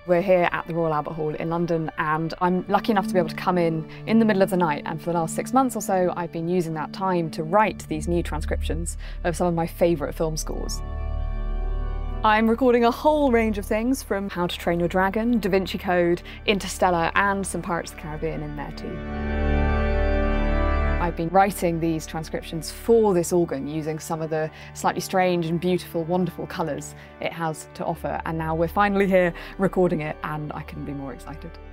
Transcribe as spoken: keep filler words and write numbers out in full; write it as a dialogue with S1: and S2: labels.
S1: We're here at the Royal Albert Hall in London, and I'm lucky enough to be able to come in in the middle of the night, and for the last six months or so I've been using that time to write these new transcriptions of some of my favourite film scores. I'm recording a whole range of things, from How to Train Your Dragon, Da Vinci Code, Interstellar, and some Pirates of the Caribbean in there too. I've been writing these transcriptions for this organ using some of the slightly strange and beautiful, wonderful colours it has to offer, and now we're finally here recording it, and I couldn't be more excited.